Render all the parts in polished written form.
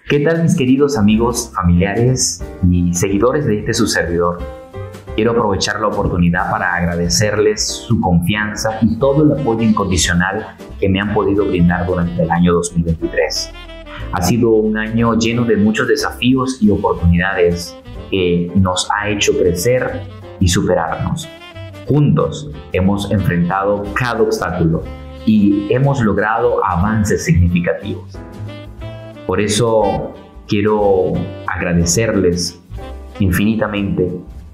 ¿Qué tal, mis queridos amigos, familiares y seguidores de su servidor? Quiero aprovechar la oportunidad para agradecerles su confianza y todo el apoyo incondicional que me han podido brindar durante el año 2023. Ha sido un año lleno de muchos desafíos y oportunidades que nos ha hecho crecer y superarnos. Juntos hemos enfrentado cada obstáculo y hemos logrado avances significativos. Por eso quiero agradecerles infinitamente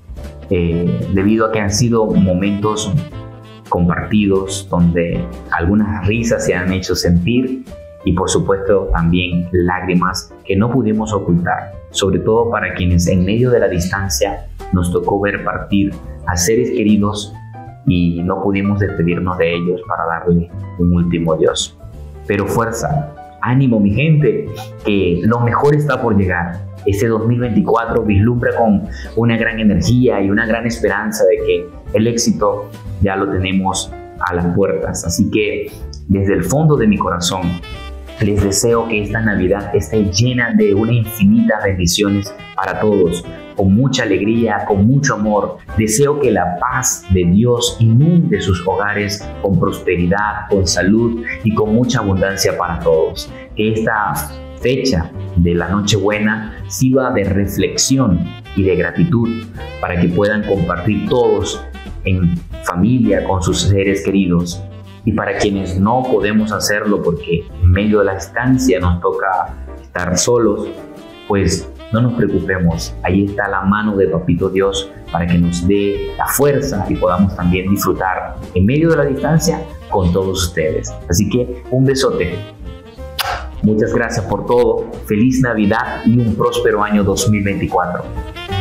debido a que han sido momentos compartidos donde algunas risas se han hecho sentir y por supuesto también lágrimas que no pudimos ocultar, sobre todo para quienes en medio de la distancia nos tocó ver partir a seres queridos y no pudimos despedirnos de ellos para darle un último adiós. Pero fuerza, ánimo mi gente, que lo mejor está por llegar. Este 2024 vislumbra con una gran energía y una gran esperanza de que el éxito ya lo tenemos a las puertas. Así que desde el fondo de mi corazón les deseo que esta Navidad esté llena de unas infinitas bendiciones para todos, con mucha alegría, con mucho amor. Deseo que la paz de Dios inunde sus hogares con prosperidad, con salud y con mucha abundancia para todos. Que esta fecha de la Nochebuena sirva de reflexión y de gratitud para que puedan compartir todos en familia con sus seres queridos. Y para quienes no podemos hacerlo porque en medio de la distancia nos toca estar solos, pues no nos preocupemos. Ahí está la mano de Papito Dios para que nos dé la fuerza y podamos también disfrutar en medio de la distancia con todos ustedes. Así que un besote. Muchas gracias por todo. Feliz Navidad y un próspero año 2024.